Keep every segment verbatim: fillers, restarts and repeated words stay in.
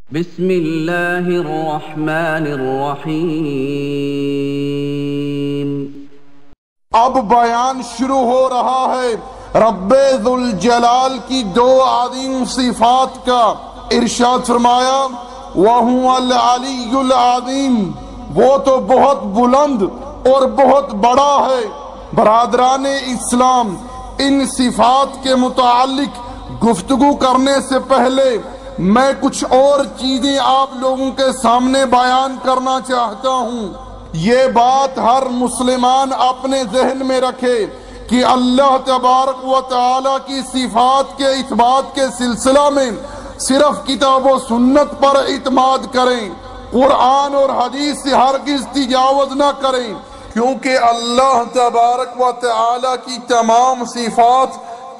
بسم اللہ الرحمن الرحیم۔ اب بیان شروع ہو رہا ہے رب ذوالجلال کی دو عظیم صفات کا۔ ارشاد فرمایا وَهُوَ الْعَلِيُّ الْعَظِيمُ، وہ تو بہت بلند اور بہت بڑا ہے۔ برادران اسلام، ان صفات کے متعلق گفتگو کرنے سے پہلے میں کچھ اور چیزیں آپ لوگوں کے سامنے بیان کرنا چاہتا ہوں۔ یہ بات ہر مسلمان اپنے ذہن میں رکھے کہ اللہ تبارک و تعالی کی صفات کے اثبات کے سلسلہ میں صرف کتاب و سنت پر اعتماد کریں، قرآن اور حدیث سے ہرگز تجاوز نہ کریں، کیونکہ اللہ تبارک و تعالی کی تمام صفات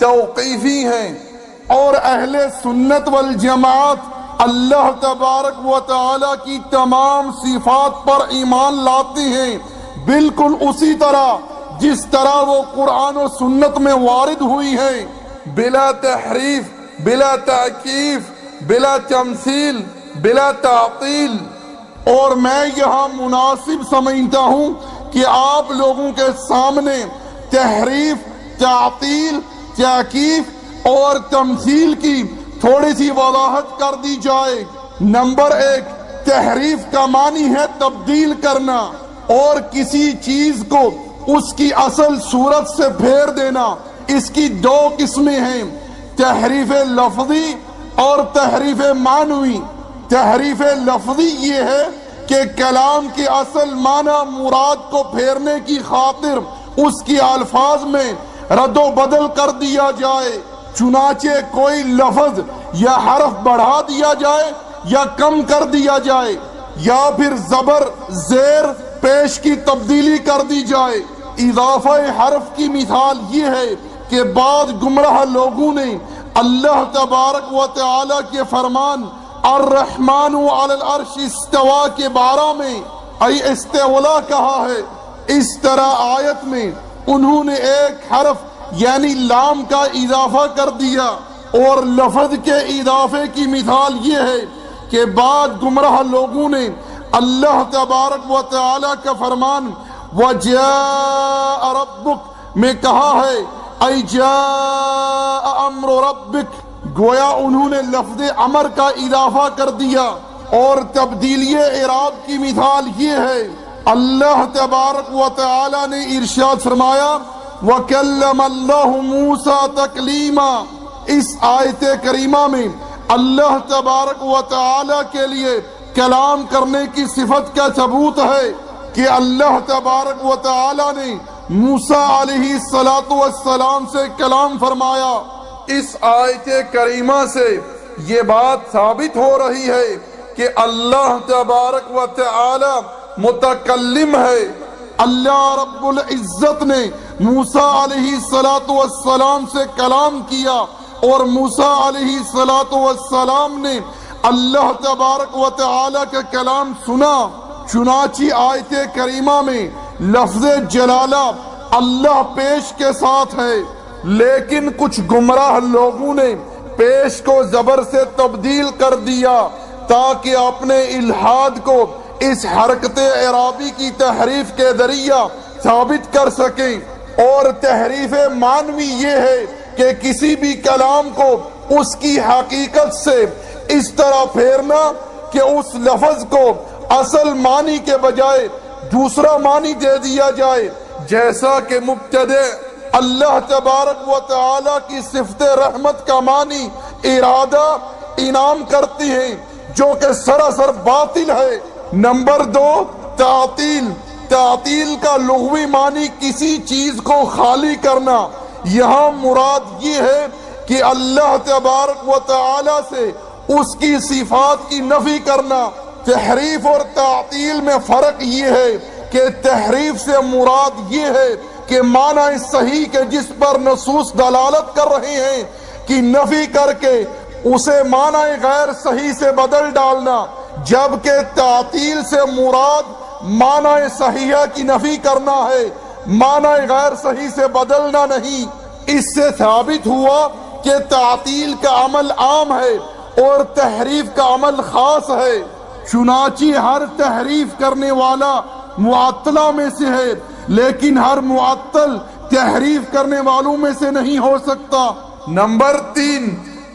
توقیفی ہیں، اور اہل سنت والجماعت اللہ تبارک و تعالی کی تمام صفات پر ایمان لاتے ہیں، بالکل اسی طرح جس طرح وہ قرآن و سنت میں وارد ہوئی ہیں، بلا تحریف، بلا تحقیف، بلا تمثیل، بلا تعطیل۔ اور میں یہاں مناسب سمجھتا ہوں کہ آپ لوگوں کے سامنے تحریف، تعطیل، تحقیف اور تمثیل کی تھوڑی سی وضاحت کر دی جائے۔ نمبر ایک، تحریف کا معنی ہے تبدیل کرنا اور کسی چیز کو اس کی اصل صورت سے پھیر دینا۔ اس کی دو قسمیں ہیں، تحریف لفظی اور تحریف معنوی۔ تحریف لفظی یہ ہے کہ کلام کے اصل معنی مراد کو پھیرنے کی خاطر اس کی الفاظ میں رد و بدل کر دیا جائے، چنانچہ کوئی لفظ یا حرف بڑھا دیا جائے یا کم کر دیا جائے، یا پھر زبر زیر پیش کی تبدیلی کر دی جائے۔ اضافہ حرف کی مثال یہ ہے کہ بعض گمراہ لوگوں نے اللہ تبارک و تعالی کے فرمان الرحمن علی العرش استوا کے بارے میں ای استولا کہا ہے، اس طرح آیت میں انہوں نے ایک حرف یعنی لام کا اضافہ کر دیا، اور لفظ کے اضافے کی مثال یہ ہے کہ بعض گمراہ لوگوں نے اللہ تبارک و تعالی کا فرمان وَجَاءَ رَبُّكَ میں کہا ہے اَيْ جَاءَ أَمْرُ رَبِّكَ، گویا انہوں نے لفظ امر کا اضافہ کر دیا۔ اور تبدیلی اعراب کی مثال یہ ہے، اللہ تبارک و تعالی نے ارشاد فرمایا وَكَلَّمَ اللَّهُ مُوسَى تَكْلِيمًا، اس آیت کریمہ میں اللہ تبارک و تعالی کے لیے کلام کرنے کی صفت کا ثبوت ہے کہ اللہ تبارک و تعالی نے موسیٰ علیہ السلام سے کلام فرمایا۔ اس آیت کریمہ سے یہ بات ثابت ہو رہی ہے کہ اللہ تبارک و تعالی متکلم ہے۔ اللہ رب العزت نے موسیٰ علیہ السلام سے کلام کیا، اور موسیٰ علیہ السلام نے اللہ تبارک و تعالی کا کلام سنا۔ چنانچہ آیت کریمہ میں لفظ جلالہ اللہ پیش کے ساتھ ہے، لیکن کچھ گمراہ لوگوں نے پیش کو زبر سے تبدیل کر دیا تاکہ اپنے الحاد کو اس حرکت اعرابی کی تحریف کے ذریعہ ثابت کر سکیں۔ اور تحریف معنوی یہ ہے کہ کسی بھی کلام کو اس کی حقیقت سے اس طرح پھیرنا کہ اس لفظ کو اصل معنی کے بجائے دوسرا معنی دے دیا جائے، جیسا کہ مبتدع اللہ تبارک و تعالی کی صفت رحمت کا معنی ارادہ انعام کرتی ہیں، جو کہ سراسر باطل ہے۔ نمبر دو، تعطیل۔ تعطیل کا لغوی معنی کسی چیز کو خالی کرنا۔ یہاں مراد یہ ہے کہ اللہ تبارک و تعالی سے اس کی صفات کی نفی کرنا۔ تحریف اور تعطیل میں فرق یہ ہے کہ تحریف سے مراد یہ ہے کہ معنی صحیح کے جس پر نصوص دلالت کر رہے ہیں کی نفی کر کے اسے معنی غیر صحیح سے بدل ڈالنا، جبکہ تعطیل سے مراد معنی صحیحہ کی نفی کرنا ہے، معنی غیر صحیح سے بدلنا نہیں۔ اس سے ثابت ہوا کہ تعطیل کا عمل عام ہے اور تحریف کا عمل خاص ہے، چنانچہ ہر تحریف کرنے والا معطلہ میں سے ہے، لیکن ہر معطل تحریف کرنے والوں میں سے نہیں ہو سکتا۔ نمبر تین،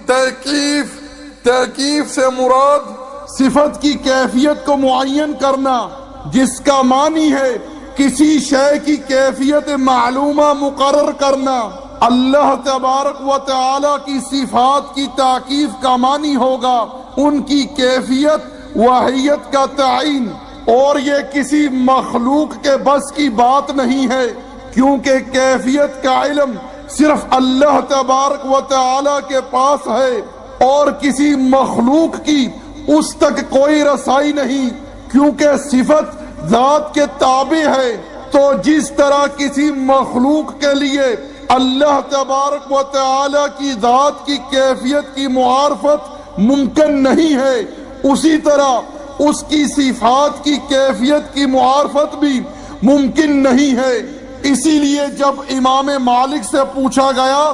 تحقیف۔ تحقیف سے مراد صفت کی کیفیت کو معین کرنا، جس کا معنی ہے کسی شے کی کیفیت معلومہ مقرر کرنا۔ اللہ تبارک و تعالی کی صفات کی تحقیق کا معنی ہوگا ان کی کیفیت و حیت کا تعین، اور یہ کسی مخلوق کے بس کی بات نہیں ہے، کیونکہ کیفیت کا علم صرف اللہ تبارک و تعالی کے پاس ہے، اور کسی مخلوق کی اس تک کوئی رسائی نہیں، کیونکہ صفت ذات کے تابع ہے۔ تو جس طرح کسی مخلوق کے لیے اللہ تبارک و تعالی کی ذات کی کیفیت کی معرفت ممکن نہیں ہے، اسی طرح اس کی صفات کی کیفیت کی معرفت بھی ممکن نہیں ہے۔ اسی لیے جب امام مالک سے پوچھا گیا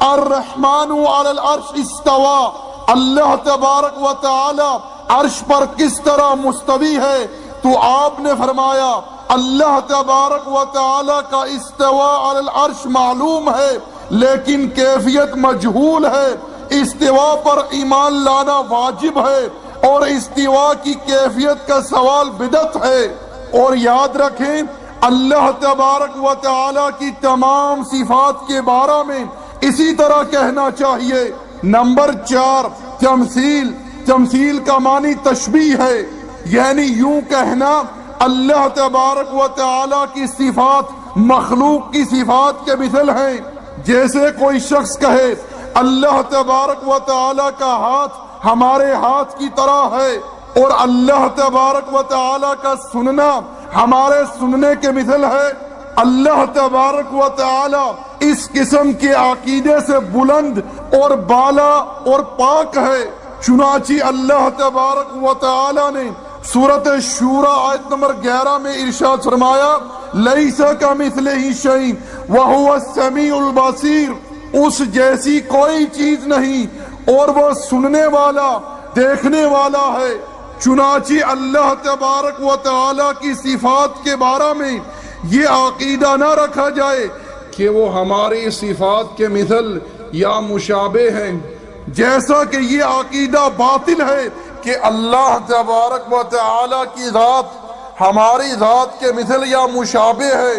الرحمن علی العرش استوى، اللہ تبارک و تعالی عرش پر کس طرح مستوی ہے، تو آپ نے فرمایا اللہ تبارک و تعالی کا استواء علی العرش معلوم ہے لیکن کیفیت مجہول ہے، استواء پر ایمان لانا واجب ہے، اور استواء کی کیفیت کا سوال بدعت ہے۔ اور یاد رکھیں اللہ تبارک و تعالی کی تمام صفات کے بارے میں اسی طرح کہنا چاہیے۔ نمبر چار، تمثیل۔ تمثیل کا معنی تشبیہ ہے، یعنی یوں کہنا اللہ تبارک و تعالی کی صفات مخلوق کی صفات کے مثل ہیں۔ جیسے کوئی شخص کہے اللہ تبارک و تعالی کا ہاتھ ہمارے ہاتھ کی طرح ہے، اور اللہ تبارک و تعالی کا سننا ہمارے سننے کے مثل ہے۔ اللہ تبارک و تعالی اس قسم کے عقیدے سے بلند اور بالا اور پاک ہے، چنانچہ اللہ تبارک و تعالی نے سورۃ شورى آیت نمبر گیارہ میں ارشاد فرمایا لیس کمثلہ شیء وہو السمیع البصیر، اس جیسی کوئی چیز نہیں اور وہ سننے والا دیکھنے والا ہے۔ چنانچہ اللہ تبارک و تعالی کی صفات کے بارے میں یہ عقیدہ نہ رکھا جائے کہ وہ ہماری صفات کے مثل یا مشابہ ہیں، جیسا کہ یہ عقیدہ باطل ہے کہ اللہ تبارک و تعالی کی ذات ہماری ذات کے مثل یا مشابہ ہے۔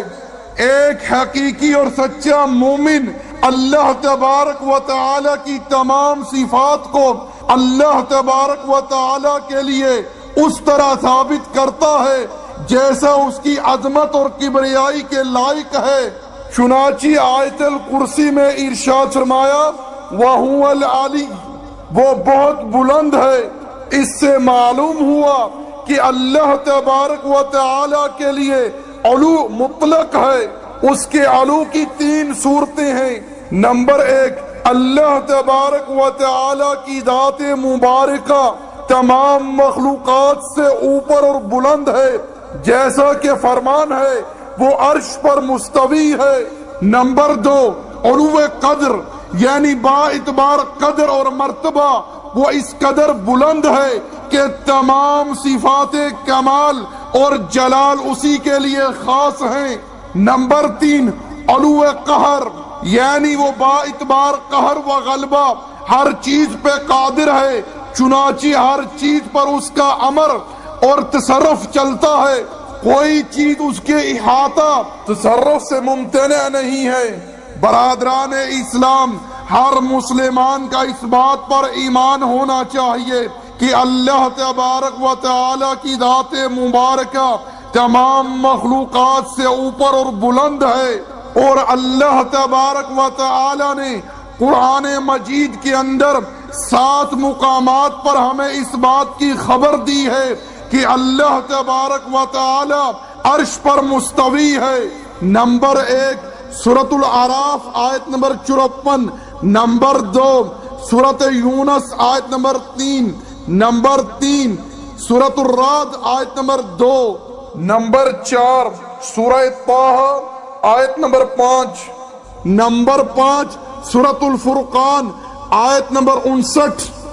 ایک حقیقی اور سچا مومن اللہ تبارک و تعالی کی تمام صفات کو اللہ تبارک و تعالی کے لیے اس طرح ثابت کرتا ہے جیسا اس کی عظمت اور کبریائی کے لائق ہے۔ چنانچہ آیت الکرسی میں ارشاد فرمایا وَهُوَ الْعَلِيُّ، وہ بہت بلند ہے۔ اس سے معلوم ہوا کہ اللہ تبارک و تعالی کے لیے علو مطلق ہے۔ اس کے علو کی تین صورتیں ہیں۔ نمبر ایک، اللہ تبارک و تعالی کی ذات مبارکہ تمام مخلوقات سے اوپر اور بلند ہے، جیسا کہ فرمان ہے وہ عرش پر مستوی ہے۔ نمبر دو، علو قدر، یعنی با اعتبار قدر اور مرتبہ وہ اس قدر بلند ہے کہ تمام صفات کمال اور جلال اسی کے لیے خاص ہیں۔ نمبر تین، علو قہر، یعنی وہ با اعتبار قہر و غلبہ ہر چیز پہ قادر ہے، چنانچہ ہر چیز پر اس کا امر اور تصرف چلتا ہے، کوئی چیز اس کے احاطہ تصرف سے ممتنع نہیں ہے۔ برادران اسلام، ہر مسلمان کا اس بات پر ایمان ہونا چاہیے کہ اللہ تبارک و تعالی کی ذات مبارکہ تمام مخلوقات سے اوپر اور بلند ہے، اور اللہ تبارک و تعالی نے قرآن مجید کے اندر سات مقامات پر ہمیں اس بات کی خبر دی ہے کہ اللہ تبارک و تعالی عرش پر مستوی ہے۔ نمبر ایک، سورۃ الاعراف آیت نمبر چوپن۔ نمبر دو، سورۃ یونس آیت نمبر تین۔ نمبر تین، سورۃ الرعد آیت نمبر دو۔ نمبر چار، سورہ طٰہٰ آیت نمبر پانچ۔ نمبر پانچ، سورۃ الفرقان آیت نمبر انسٹھ۔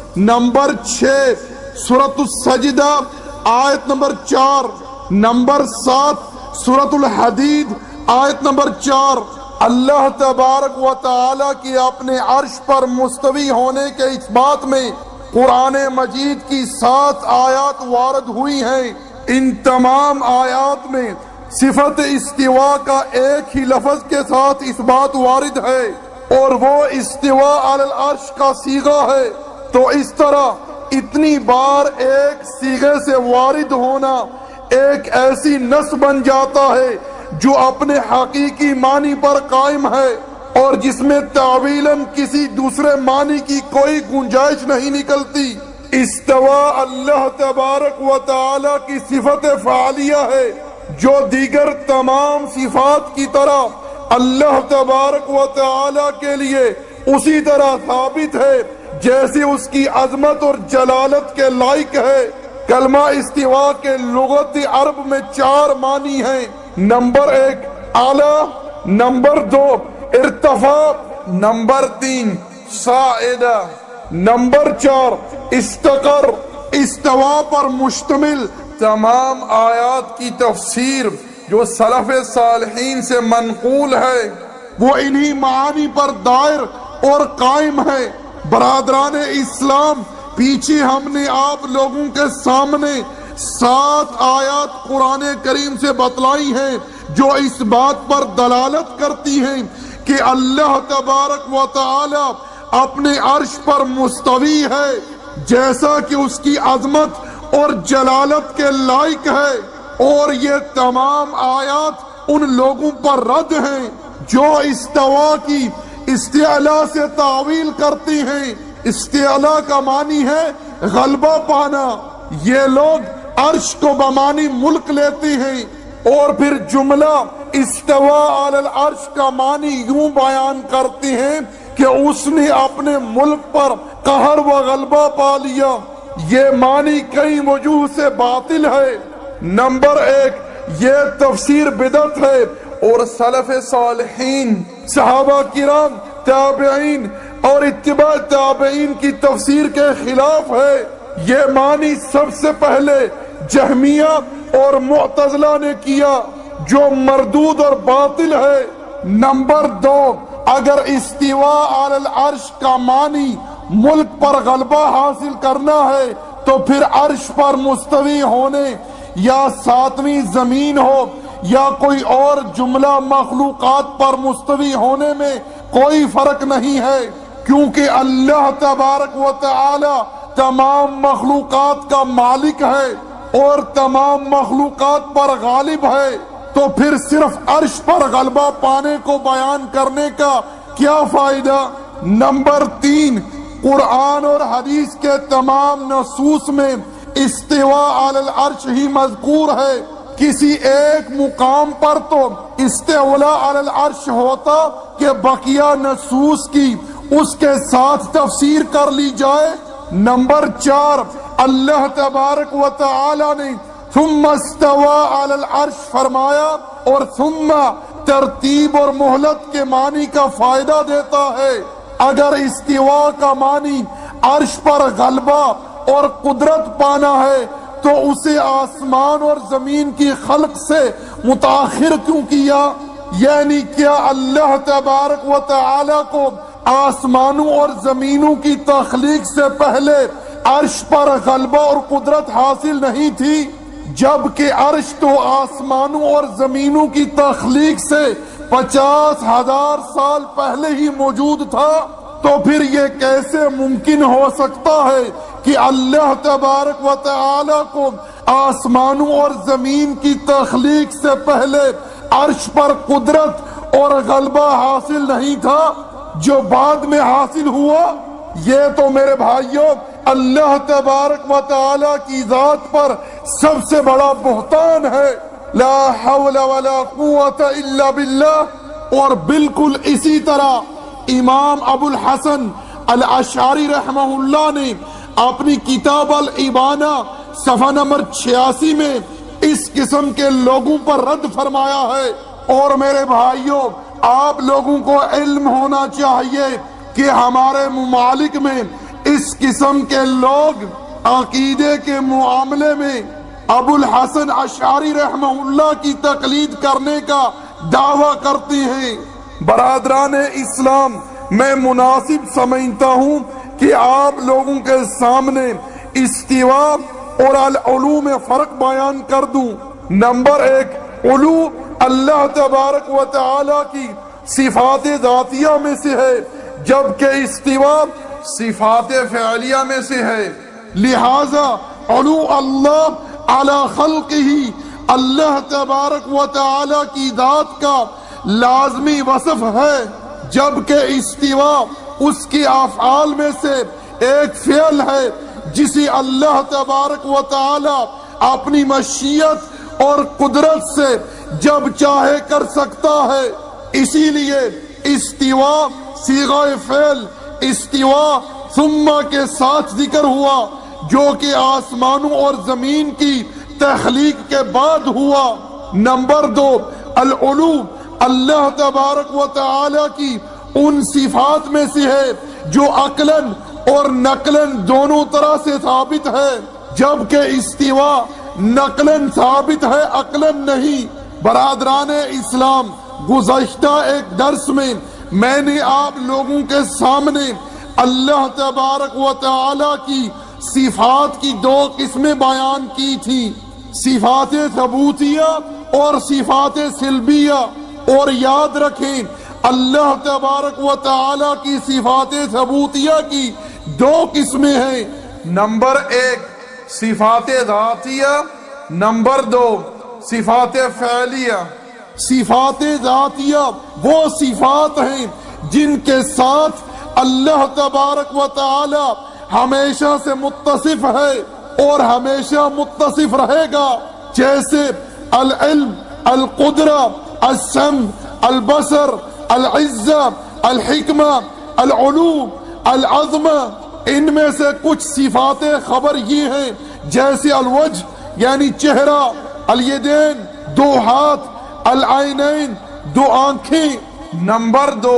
نمبر چھ سورۃ السجدہ آیت نمبر چار، نمبر سات سورۃ الحدید آیت نمبر چار۔ اللہ تبارک و تعالیٰ کی اپنے عرش پر مستوی ہونے کے اس بات میں قرآن مجید کی سات آیات وارد ہوئی ہیں۔ ان تمام آیات میں صفت استوا کا ایک ہی لفظ کے ساتھ اس بات وارد ہے، اور وہ استوا علی العرش کا صیغہ ہے۔ تو اس طرح اتنی بار ایک صیغے سے وارد ہونا ایک ایسی نص بن جاتا ہے جو اپنے حقیقی معنی پر قائم ہے، اور جس میں تعویلاً کسی دوسرے معنی کی کوئی گنجائش نہیں نکلتی۔ استوا اللہ تبارک و تعالی کی صفت فعالیہ ہے، جو دیگر تمام صفات کی طرح اللہ تبارک و تعالی کے لیے اسی طرح ثابت ہے جیسے اس کی عظمت اور جلالت کے لائق ہے۔ کلمہ استوا کے لغت عرب میں چار معنی ہیں۔ نمبر ایک اعلی، نمبر دو ارتفاع، نمبر تین صاعدہ، نمبر چار استقر۔ استوا پر مشتمل تمام آیات کی تفسیر جو سلف صالحین سے منقول ہے وہ انہی معانی پر دائر اور قائم ہے۔ برادران اسلام، پیچھے ہم نے آپ لوگوں کے سامنے سات آیات قرآن کریم سے بتلائی ہیں جو اس بات پر دلالت کرتی ہیں کہ اللہ تبارک و تعالی اپنے عرش پر مستوی ہے، جیسا کہ اس کی عظمت اور جلالت کے لائق ہے۔ اور یہ تمام آیات ان لوگوں پر رد ہیں جو استوا کی استعلاء سے تعویل کرتی ہیں۔ استعلاء کا معنی ہے غلبہ پانا۔ یہ لوگ عرش کو بمانی ملک لیتے ہیں، اور پھر جملہ استوا علی العرش کا معنی یوں بیان کرتے ہیں کہ اس نے اپنے ملک پر قہر و غلبہ پا لیا۔ یہ معنی کئی وجوہ سے باطل ہے۔ نمبر ایک، یہ تفسیر بدعت ہے اور سلف صالحین، صحابہ کرام، تابعین اور اتباع تابعین کی تفسیر کے خلاف ہے۔ یہ معنی سب سے پہلے جہمیہ اور معتزلہ نے کیا جو مردود اور باطل ہے۔ نمبر دو، اگر استوا علی العرش کا معنی ملک پر غلبہ حاصل کرنا ہے تو پھر عرش پر مستوی ہونے یا ساتویں زمین ہو یا کوئی اور جملہ مخلوقات پر مستوی ہونے میں کوئی فرق نہیں ہے، کیونکہ اللہ تبارک و تعالی تمام مخلوقات کا مالک ہے اور تمام مخلوقات پر غالب ہے۔ تو پھر صرف عرش پر غلبہ پانے کو بیان کرنے کا کیا فائدہ؟ نمبر تین، قرآن اور حدیث کے تمام نصوص میں استوا علی العرش ہی مذکور ہے۔ کسی ایک مقام پر تو استولا علی العرش ہوتا کہ بقیہ نصوص کی اس کے ساتھ تفسیر کر لی جائے۔ نمبر چار، اللہ تبارک و تعالی نے ثم استوا علی العرش فرمایا اور ثم ترتیب اور مہلت کے معنی کا فائدہ دیتا ہے۔ اگر استوا کا معنی عرش پر غلبہ اور قدرت پانا ہے تو اسے آسمان اور زمین کی خلق سے متاخر کیوں کیا؟ یعنی کیا اللہ تبارک و تعالی کو آسمانوں اور زمینوں کی تخلیق سے پہلے عرش پر غلبہ اور قدرت حاصل نہیں تھی؟ جبکہ عرش تو آسمانوں اور زمینوں کی تخلیق سے پچاس ہزار سال پہلے ہی موجود تھا۔ تو پھر یہ کیسے ممکن ہو سکتا ہے کہ اللہ تبارک و تعالی کو آسمانوں اور زمین کی تخلیق سے پہلے عرش پر قدرت اور غلبہ حاصل نہیں تھا جو بعد میں حاصل ہوا؟ یہ تو میرے بھائیوں اللہ تبارک و تعالی کی ذات پر سب سے بڑا بہتان ہے۔ لا حول ولا قوت الا باللہ۔ اور بالکل اسی طرح امام ابو الحسن الاشعری رحمہ اللہ نے اپنی کتاب الابانہ صفحہ نمبر چھیاسی میں اس قسم کے لوگوں پر رد فرمایا ہے۔ اور میرے بھائیوں، آپ لوگوں کو علم ہونا چاہیے کہ ہمارے ممالک میں اس قسم کے لوگ عقیدے کے معاملے میں ابو الحسن اشعری رحمہ اللہ کی تقلید کرنے کا دعویٰ کرتے ہیں۔ برادران اسلام، میں مناسب سمجھتا ہوں کہ آپ لوگوں کے سامنے استوا اور العلو میں فرق بیان کر دوں۔ نمبر ایک، علو اللہ تبارک و تعالی کی صفات ذاتیہ میں سے ہے، جبکہ استوا صفات فعلیہ میں سے ہے۔ لہذا علو اللہ علی خلقہ، اللہ تبارک و تعالی کی ذات کا لازمی وصف ہے، جبکہ استوا اس کی افعال میں سے ایک فعل ہے جسے اللہ تبارک و تعالی اپنی مشیت اور قدرت سے جب چاہے کر سکتا ہے۔ اسی لیے استوا صیغہ فعل استوا ثم کے ساتھ ذکر ہوا، جو کہ آسمانوں اور زمین کی تخلیق کے بعد ہوا۔ نمبر دو، العلو اللہ تبارک و تعالی کی ان صفات میں سے ہے جو عقلاً اور نقلاً دونوں طرح سے ثابت ہے، جبکہ استوا نقلاً ثابت ہے، عقلاً نہیں۔ برادران اسلام، گزشتہ ایک درس میں میں نے آپ لوگوں کے سامنے اللہ تبارک و تعالی کی صفات کی دو قسمیں بیان کی تھی، صفات ثبوتیہ اور صفات سلبیہ۔ اور یاد رکھیں، اللہ تبارک و تعالی کی صفات ثبوتیہ کی دو قسمیں ہیں، نمبر ایک صفات ذاتیہ، نمبر دو صفات فعلیہ۔ صفات ذاتیہ وہ صفات ہیں جن کے ساتھ اللہ تبارک و تعالی ہمیشہ سے متصف ہے اور ہمیشہ متصف رہے گا، جیسے العلم، القدرہ، السمع، البصر، العزہ، الحکمہ، العلو، العظمہ۔ ان میں سے کچھ صفات خبر یہ ہیں، جیسے الوجہ یعنی چہرہ، الیدین دو ہاتھ، العینین دو آنکھیں۔ نمبر دو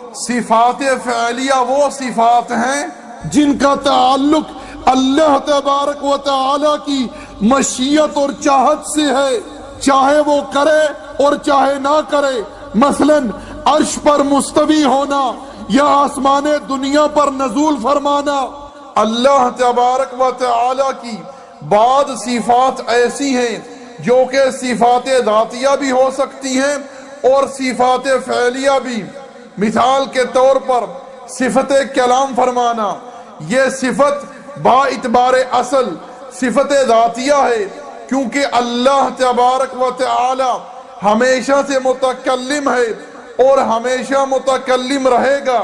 صفات فعلیہ وہ صفات ہیں جن کا تعلق اللہ تبارک و تعالی کی مشیت اور چاہت سے ہے، چاہے وہ کرے اور چاہے نہ کرے۔ مثلاً عرش پر مستوی ہونا یا آسمان دنیا پر نزول فرمانا۔ اللہ تبارک و تعالی کی بعض صفات ایسی ہیں جو کہ صفات ذاتیہ بھی ہو سکتی ہیں اور صفات فعلیہ بھی۔ مثال کے طور پر صفت کلام فرمانا، یہ صفت با اعتبار اصل صفت ذاتیہ ہے، کیونکہ اللہ تبارک و تعالی ہمیشہ سے متکلم ہے اور ہمیشہ متکلم رہے گا۔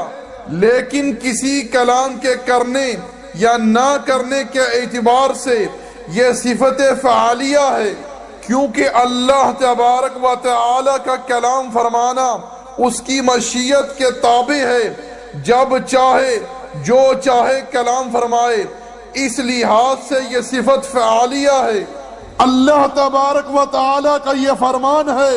لیکن کسی کلام کے کرنے یا نہ کرنے کے اعتبار سے یہ صفت فعالیہ ہے، کیونکہ اللہ تبارک و تعالی کا کلام فرمانا اس کی مشیت کے تابع ہے، جب چاہے جو چاہے کلام فرمائے، اس لحاظ سے یہ صفت فعالیہ ہے۔ اللہ تبارک و تعالی کا یہ فرمان ہے،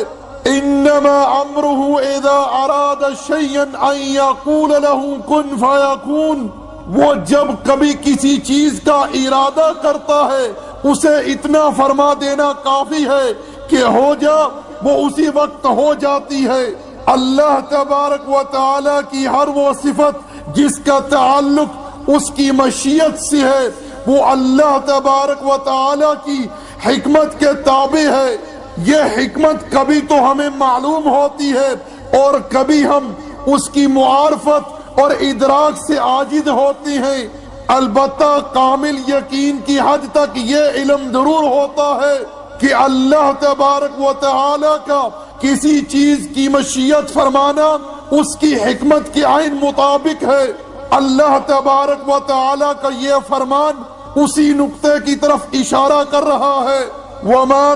انما امرہ اذا اراد شیئا ان یقول له کن فیکون۔ وہ جب کبھی کسی چیز کا ارادہ کرتا ہے، اسے اتنا فرما دینا کافی ہے کہ ہو جا، وہ اسی وقت ہو جاتی ہے۔ اللہ تبارک و تعالی کی ہر وہ صفت جس کا تعلق اس کی مشیت سے ہے، وہ اللہ تبارک و تعالی کی حکمت کے تابع ہے۔ یہ حکمت کبھی تو ہمیں معلوم ہوتی ہے اور کبھی ہم اس کی معارفت اور ادراک سے عاجز ہوتے ہیں۔ البتہ کامل یقین کی حد تک یہ علم ضرور ہوتا ہے کہ اللہ تبارک و تعالی کا کسی چیز کی مشیت فرمانا اس کی حکمت کے عین مطابق ہے۔ اللہ تبارک و تعالی کا یہ فرمان اسی نقطے کی طرف اشارہ کر رہا ہے، وَمَا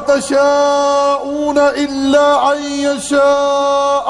تَشَاءُونَ إِلَّا أَن يَشَاءَ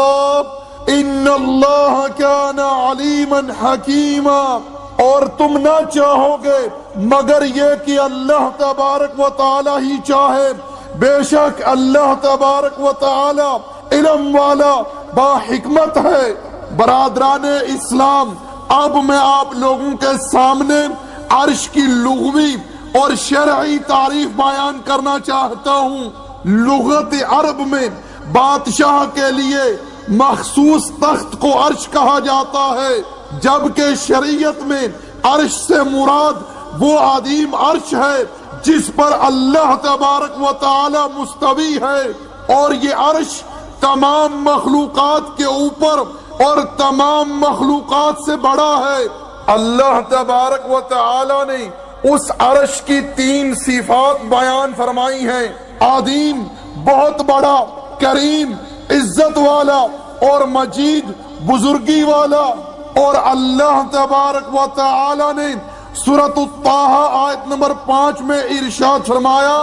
اللَّهُ إِنَّ اللَّهَ كَانَ عَلِيمًا حَكِيمًا۔ اور تم نہ چاہو گے مگر یہ کہ اللہ تبارک و تعالی ہی چاہے، بے شک اللہ تبارک و تعالی علم والا با حکمت ہے۔ برادران اسلام، اب میں آپ لوگوں کے سامنے عرش کی لغوی اور شرعی تعریف بیان کرنا چاہتا ہوں۔ لغت عرب میں بادشاہ کے لیے مخصوص تخت کو عرش کہا جاتا ہے، جبکہ شریعت میں عرش سے مراد وہ عظیم عرش ہے جس پر اللہ تبارک و تعالی مستوی ہے، اور یہ عرش تمام مخلوقات کے اوپر اور تمام مخلوقات سے بڑا ہے۔ اللہ تبارک و تعالی نے اس عرش کی تین صفات بیان فرمائی ہیں: عظیم، بہت بڑا، کریم، عزت والا، اور مجید، بزرگی والا۔ اور اللہ تبارک و تعالی نے سورۃ الطٰہٰ آیت نمبر پانچ میں ارشاد فرمایا: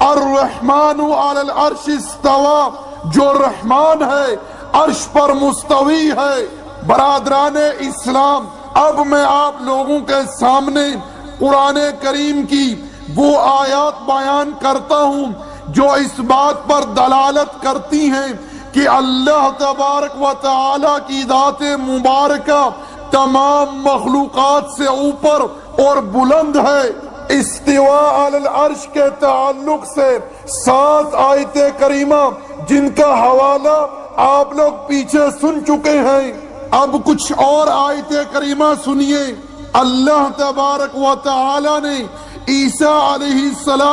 الرحمن علی العرش استوى، جو رحمان ہے عرش پر مستوی ہے۔ برادران اسلام، اب میں آپ لوگوں کے سامنے قرآن کریم کی وہ آیات بیان کرتا ہوں جو اس بات پر دلالت کرتی ہیں کہ اللہ تبارک و تعالی کی ذات مبارکہ تمام مخلوقات سے اوپر اور بلند ہے۔ استواء علی العرش کے تعلق سے سات آیت کریمہ جن کا حوالہ آپ لوگ پیچھے سن چکے ہیں، اب کچھ اور آیت کریمہ سنیے۔ اللہ تبارک و تعالی نے عیسیٰ علیہ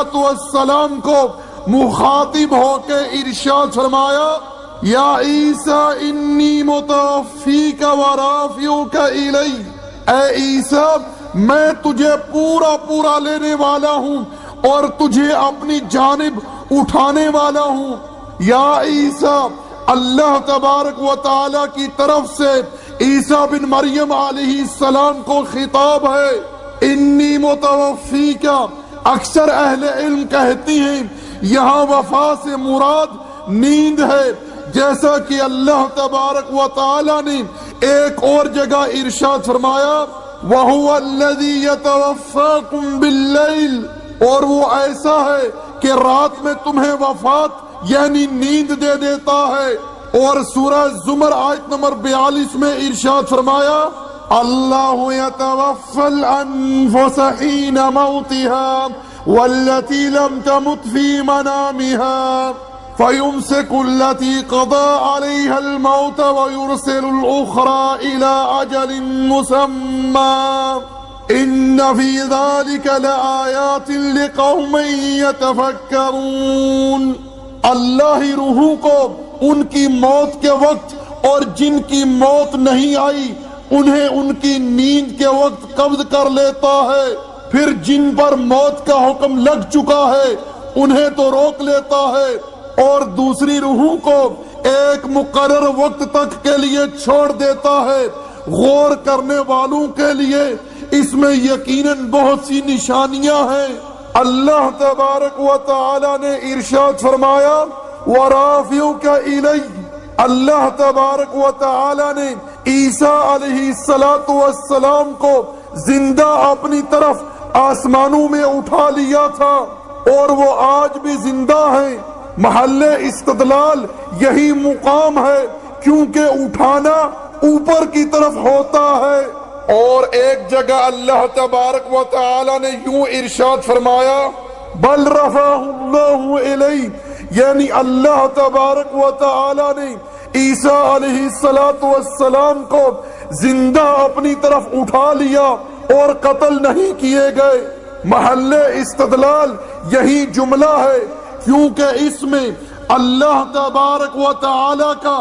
السلام کو مخاطب ہو کے ارشاد فرمایا: یا عیسیٰ انی متوفیک ورافعک الی، اے عیسیٰ میں تجھے پورا پورا لینے والا ہوں اور تجھے اپنی جانب اٹھانے والا ہوں۔ یا عیسیٰ، اللہ تبارک و تعالی کی طرف سے عیسیٰ بن مریم علیہ السلام کو خطاب ہے۔ انی متوفیک، اکثر اہل علم کہتی ہیں یہاں وفا سے مراد نیند ہے، جیسا کہ اللہ تبارک و تعالی نے ایک اور جگہ ارشاد فرمایا: وَهُوَ الَّذِي يَتَوَفَّاكُمْ بِاللَّيْلِ، اور وہ ایسا ہے کہ رات میں تمہیں وفات یعنی نیند دے دیتا ہے۔ اور سورہ زمر آیت نمبر بیالیس میں ارشاد فرمایا: اللہ یتوفی الانفس حین موتها والتي لم تمت في منامها فيمسك التي قضى عليها الموت ويرسل الأخرى إلى أجل مسمى إن في ذلك لآيات لقوم يتفكرون۔ اللہ روحوں کو ان کی موت کے وقت اور جن کی موت نہیں آئی انہیں ان کی نیند کے وقت قبض کر لیتا ہے، پھر جن پر موت کا حکم لگ چکا ہے انہیں تو روک لیتا ہے، اور دوسری روحوں کو ایک مقرر وقت تک کے لیے چھوڑ دیتا ہے۔ غور کرنے والوں کے لیے اس میں یقیناً بہت سی نشانیاں ہیں۔ اللہ تبارک و تعالی نے ارشاد فرمایا: وَرَافِعُكَ إِلَيَّ، اللہ تبارک و تعالی نے عیسیٰ علیہ السلام کو زندہ اپنی طرف آسمانوں میں اٹھا لیا تھا، اور وہ آج بھی زندہ ہیں۔ محل استدلال یہی مقام ہے، کیونکہ اٹھانا اوپر کی طرف ہوتا ہے۔ اور ایک جگہ اللہ تبارک و تعالی نے یوں ارشاد فرمایا: بل رفعہ اللہ الیہ، یعنی اللہ تبارک و تعالی نے عیسیٰ علیہ السلام کو زندہ اپنی طرف اٹھا لیا اور قتل نہیں کیے گئے۔ محل استدلال یہی جملہ ہے، کیونکہ اس میں اللہ تبارک و تعالی کا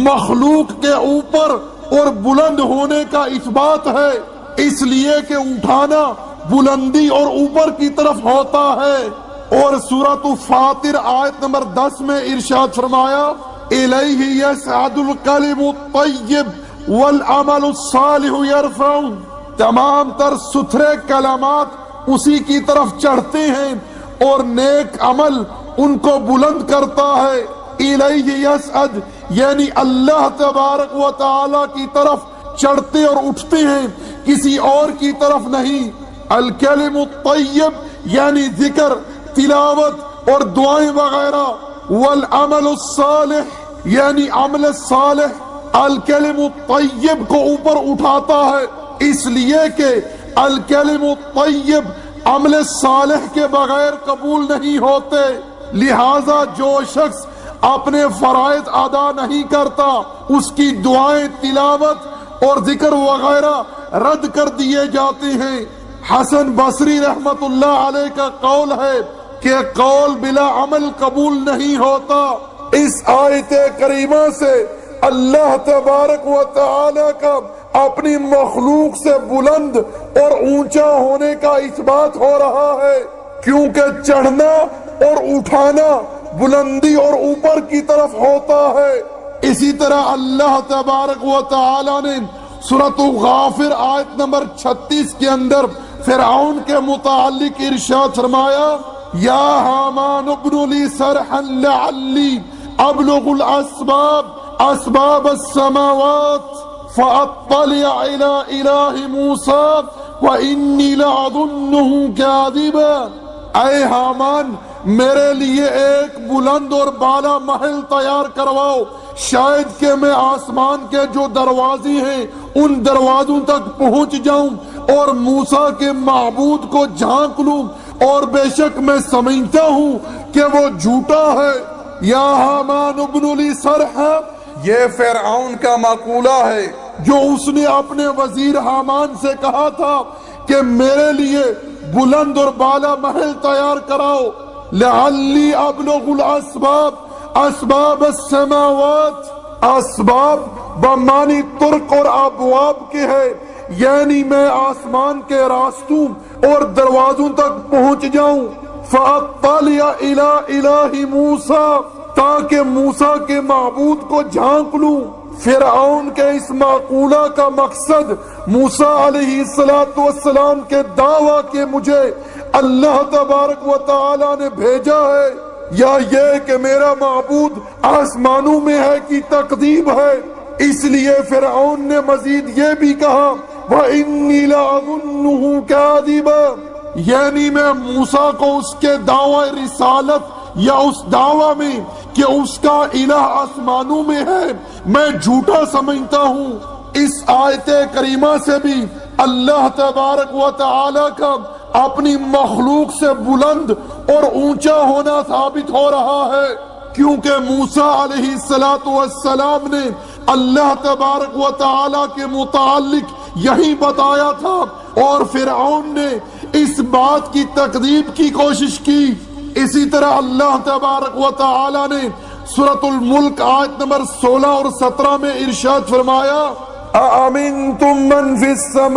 مخلوق کے اوپر اور بلند ہونے کا اثبات ہے، اس لیے کہ اٹھانا بلندی اور اوپر کی طرف ہوتا ہے۔ اور سورۃ فاطر آیت نمبر دس میں ارشاد فرمایا: الیہ یصعد الکلم الطیب والعمل الصالح یرفعہ، تمام تر ستھرے کلمات اسی کی طرف چڑھتے ہیں اور نیک عمل ان کو بلند کرتا ہے۔ الیہ یصعد یعنی اللہ تبارک و تعالی کی طرف چڑھتے اور اٹھتے ہیں، کسی اور کی طرف نہیں۔ الکلم الطیب یعنی ذکر، تلاوت اور دعائیں وغیرہ۔ والعمل الصالح یعنی عمل صالح، الکلم الطیب کو اوپر اٹھاتا ہے اس لیے کہ الکلم الطیب عمل صالح کے بغیر قبول نہیں ہوتے، لہذا جو شخص اپنے فرائض ادا نہیں کرتا اس کی دعائیں، تلاوت اور ذکر وغیرہ رد کر دیے جاتے ہیں۔ حسن بصری رحمت اللہ علیہ کا قول ہے کہ قول بلا عمل قبول نہیں ہوتا۔ اس آیت کریمہ سے اللہ تبارک و تعالی کا اپنی مخلوق سے بلند اور اونچا ہونے کا اثبات ہو رہا ہے، کیونکہ چڑھنا اور اٹھانا بلندی اور اوپر کی طرف ہوتا ہے۔ اسی طرح اللہ تبارک و تعالی نے سورۃ غافر آیت نمبر چھتیس کے اندر فرعون کے متعلق ارشاد فرمایا، یا حامان ابن لی صرحا لعلی ابلغ الاسباب اسباب السماوات فاطلع الى الہ موسیٰ وانی لأظنہ کاذبا۔ اے حامان، میرے لیے ایک بلند اور بالا محل تیار کرواؤ، شاید کہ میں آسمان کے جو دروازے ہیں ان دروازوں تک پہنچ جاؤں اور موسیٰ کے معبود کو جھانک لوں، اور بے شک میں سمجھتا ہوں کہ وہ جھوٹا ہے۔ یا حامان ابن لی صرحا، یہ فرعون کا مقولہ ہے جو اس نے اپنے وزیر حامان سے کہا تھا کہ میرے لیے بلند اور بالا محل تیار کراؤ، لعلی ابلغ الاسباب اسباب السماوات، اسباب بمانی طرق اور ابواب کے ہے، یعنی میں آسمان کے راستوں اور دروازوں تک پہنچ جاؤں، فاطلع الی الہ موسیٰ، تاکہ موسیٰ کے معبود کو جھانک لوں۔ فرعون کے اس معقولہ کا مقصد موسیٰ علیہ السلام کے دعویٰ کہ مجھے اللہ تبارک و تعالی نے بھیجا ہے، یا یہ کہ میرا معبود آسمانوں میں ہے کی تکذیب ہے۔ اس لیے فرعون نے مزید یہ بھی کہا، وَإِنِّي لَأَظُنُّهُ كَاذِبًا، یعنی میں موسیٰ کو اس کے دعوی رسالت یا اس دعویٰ میں کہ اس کا الہ آسمانوں میں ہے میں جھوٹا سمجھتا ہوں۔ اس آیت کریمہ سے بھی اللہ تبارک و تعالی کا اپنی مخلوق سے بلند اور اونچا ہونا ثابت ہو رہا ہے، کیونکہ موسیٰ علیہ السلام نے اللہ تبارک و تعالی کے متعلق یہی بتایا تھا، اور فرعون نے اس بات کی تکذیب کی کوشش کی۔ اسی طرح اللہ تبارک و تعالی نے سورۃ الملک آیت نمبر سولہ اور سترہ میں ارشاد فرمایا، اَأَمِنْتُم مَّن فِي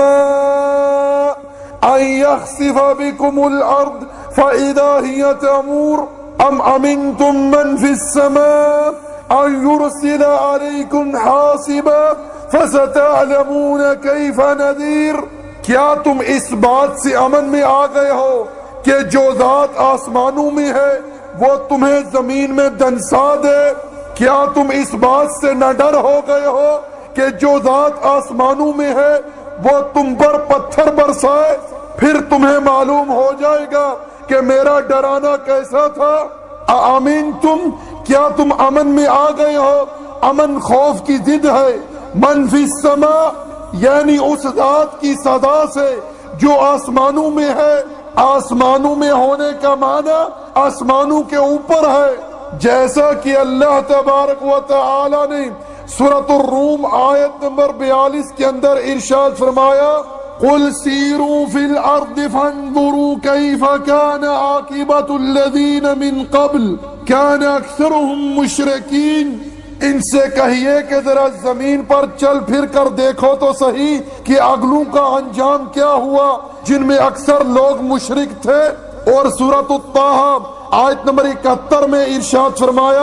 السَّمَاءِ أَن يَخْسِفَ بِكُمُ الْأَرْضَ فَإِذَا هِيَ تَمُورُ أَمْ أَمِنْتُم مَّن فِي السَّمَاءِ أَن يُرْسِلَ عَلَيْكُمْ حَاصِبًا فَسَتَعْلَمُونَ كَيْفَ نَذِيرِ، کیا تم اس بات سے امن میں آ گئے ہو کہ جو ذات آسمانوں میں ہے وہ تمہیں زمین میں دنسا دے؟ کیا تم اس بات سے نہ ڈر ہو گئے ہو کہ جو ذات آسمانوں میں ہے وہ تم پر پتھر برسائے؟ پھر تمہیں معلوم ہو جائے گا کہ میرا ڈرانا کیسا تھا۔ آمین، تم کیا تم امن میں آ گئے ہو؟ امن خوف کی ضد ہے۔ من فی السماء یعنی اس ذات کی صدا سے جو آسمانوں میں ہے۔ آسمانوں میں ہونے کا معنی آسمانوں کے اوپر ہے، جیسا کہ اللہ تبارک و تعالی نے سورۃ الروم آیت نمبر بیالیس کے اندر ارشاد فرمایا، قُلْ سِيرُوا فِي الْأَرْضِ فَانظُرُوا كَيْفَ كَانَ عَاقِبَةُ الَّذِينَ مِن قَبْلُ كَانَ أَكْثَرُهُم مُشْرِكِينَ، ان سے کہیے کہ ذرا زمین پر چل پھر کر دیکھو تو صحیح کہ اگلوں کا انجام کیا ہوا جن میں اکثر لوگ مشرک تھے۔ اور سورۃ الطٰہٰ آیت نمبر اکہتر میں ارشاد فرمایا،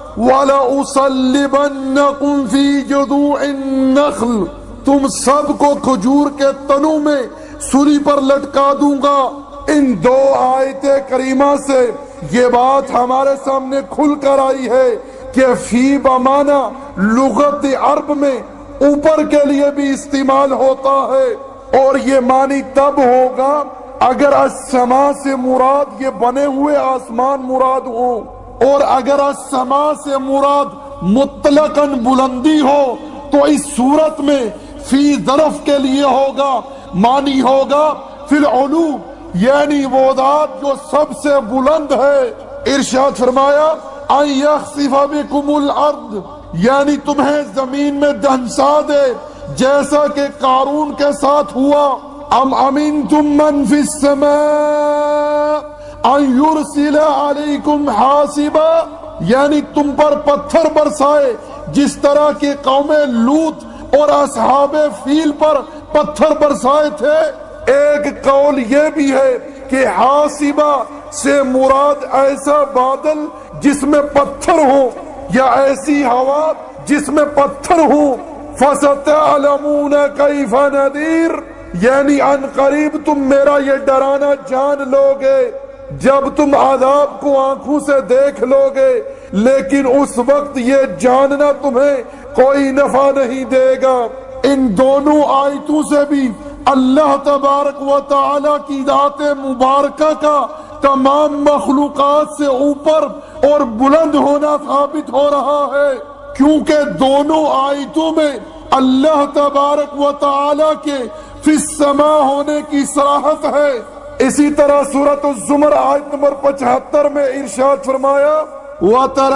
وَلَأُصَلِّبَنَّكُمْ فِي جُذُوعِ النَّخْلِ، تم سب کو کھجور کے تنوں میں سولی پر لٹکا دوں گا۔ ان دو آیت کریمہ سے یہ بات ہمارے سامنے کھل کر آئی ہے کہ فی بمانا لغت عرب میں اوپر کے لیے بھی استعمال ہوتا ہے، اور یہ معنی تب ہوگا اگر السما سے مراد یہ بنے ہوئے آسمان مراد ہو، اور اگر السما سے مراد مطلقاً بلندی ہو تو اس صورت میں فی ظرف کے لیے ہوگا، معنی ہوگا فی العلو، یعنی وہ ذات جو سب سے بلند ہے۔ ارشاد فرمایا ان یخسف بکم الارض، یعنی تمہیں زمین میں دھنسا دے جیسا کہ قارون کے ساتھ ہوا۔ ام امنتم من فی السماء ان یرسل علیکم حاصبا، یعنی تم پر پتھر برسائے جس طرح کی قوم لوط اور اصحاب فیل پر پتھر برسائے تھے۔ ایک قول یہ بھی ہے کہ حاصبہ سے مراد ایسا بادل جس میں پتھر ہو یا ایسی ہوا جس میں پتھر ہو۔ فَسَتَعْلَمُونَ كَيْفَ نَذِيرٌ، یعنی ان قریب تم میرا یہ ڈرانا جان لو گے جب تم عذاب کو آنکھوں سے دیکھ لو گے، لیکن اس وقت یہ جاننا تمہیں کوئی نفع نہیں دے گا۔ ان دونوں آیتوں سے بھی اللہ تبارک و تعالی کی ذات مبارکہ کا تمام مخلوقات سے اوپر اور بلند ہونا ثابت ہو رہا ہے، کیونکہ دونوں آیتوں میں اللہ تبارک و تعالی کے فی السماء ہونے کی صراحت ہے۔ اسی طرح سورۃ الزمر آیت نمبر پچہتر میں ارشاد فرمایا وَتَرَى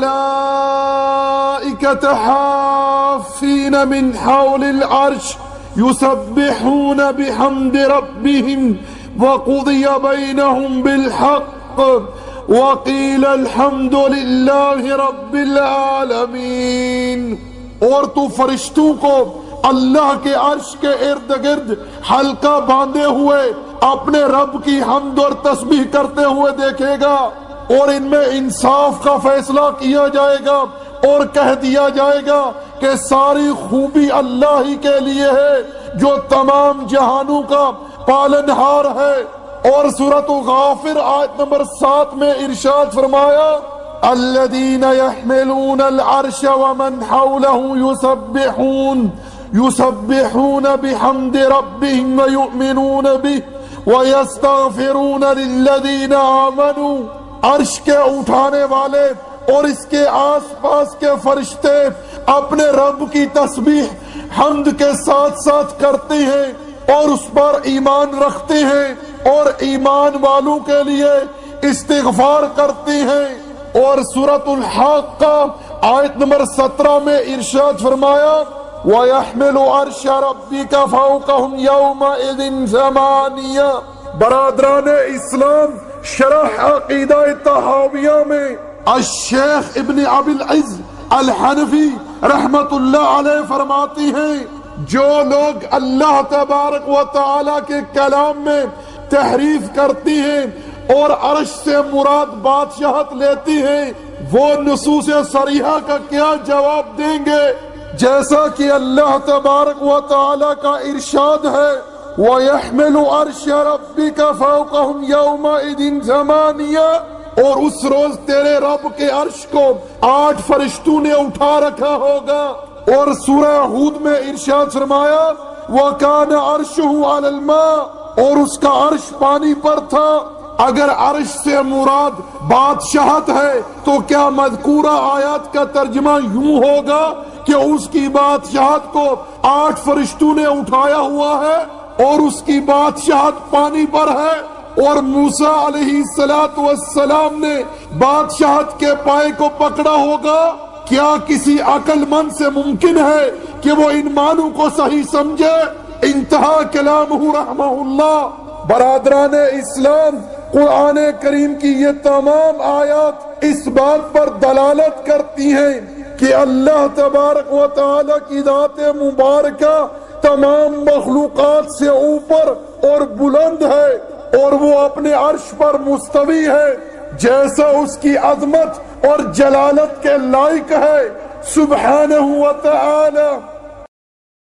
الْمَلَائِكَةَ حَافِّينَ مِنْ حَوْلِ الْعَرْشِ يُسَبِّحُونَ بِحَمْدِ رَبِّهِمْ وَقُضِيَ بَيْنَهُمْ بِالْحَقِّ وَقِيلَ الْحَمْدُ لِلَّهِ رَبِّ الْعَالَمِينَ۔ اور تو فرشتوں کو اللہ کے عرش کے ارد گرد حلقہ باندھے ہوئے اپنے رب کی حمد اور تسبیح کرتے ہوئے دیکھے گا، اور ان میں انصاف کا فیصلہ کیا جائے گا اور کہہ دیا جائے گا کہ ساری خوبی اللہ ہی کے لیے ہے جو تمام جہانوں کا پالنہار ہے۔ اور سورۃ غافر آیت نمبر سات میں ارشاد فرمایا الذین یحملون العرش ومن حولہ یسبحون یسبحون بحمد ربهم ویؤمنون به ویستغفرون للذین آمنوا، عرش کے اٹھانے والے اور اس کے آس پاس کے فرشتے اپنے رب کی تسبیح حمد کے ساتھ ساتھ کرتے ہیں اور اس پر ایمان رکھتے ہیں اور ایمان والوں کے لیے استغفار کرتے ہیں۔ اور سورۃ الحاقہ آیت نمبر سترہ میں ارشاد فرمایا وَيَحْمِلُ عَرْشَ رَبِّكَ فَوْقَهُمْ يَوْمَئِذٍ ثَمَانِيَةٌ۔ برادران اسلام، شرح عقیدہ طحاویہ میں الشیخ ابن ابی العز الحنفی رحمت اللہ علیہ فرماتی ہیں جو لوگ اللہ تبارک و تعالی کے کلام میں تحریف کرتی ہیں اور عرش سے مراد بادشاہت لیتی ہیں، وہ نصوص صریحہ کا کیا جواب دیں گے؟ جیسا کہ اللہ تبارک و تعالی کا ارشاد ہے وَيَحْمِلُ عَرْشَ رَبِّكَ فَوْقَهُمْ يَوْمَئِذٍ ثَمَانِيَةٌ، اور اس روز تیرے رب کے عرش کو آٹھ فرشتوں نے اٹھا رکھا ہوگا۔ اور سورہ ہود میں ارشاد فرمایا وَكَانَ عَرْشُهُ عَلَى الْمَاءِ، اور اس کا عرش پانی پر تھا۔ اگر عرش سے مراد بادشاہت ہے تو کیا مذکورہ آیات کا ترجمہ یوں ہوگا کہ اس کی بادشاہت کو آٹھ فرشتوں نے اٹھایا ہوا ہے اور اس کی بادشاہت پانی پر ہے، اور موسیٰ علیہ الصلوۃ والسلام نے بادشاہت کے پائے کو پکڑا ہوگا؟ کیا کسی عقل مند سے ممکن ہے کہ وہ ان معنوں کو صحیح سمجھے؟ انتہا کلامہ رحمہ اللہ۔ برادران اسلام، قرآن کریم کی یہ تمام آیات اس بات پر دلالت کرتی ہیں کہ اللہ تبارک و تعالی کی ذات مبارکہ تمام مخلوقات سے اوپر اور بلند ہے، اور وہ اپنے عرش پر مستوی ہے جیسا اس کی عظمت اور جلالت کے لائق ہے۔ سبحانہ و تعالی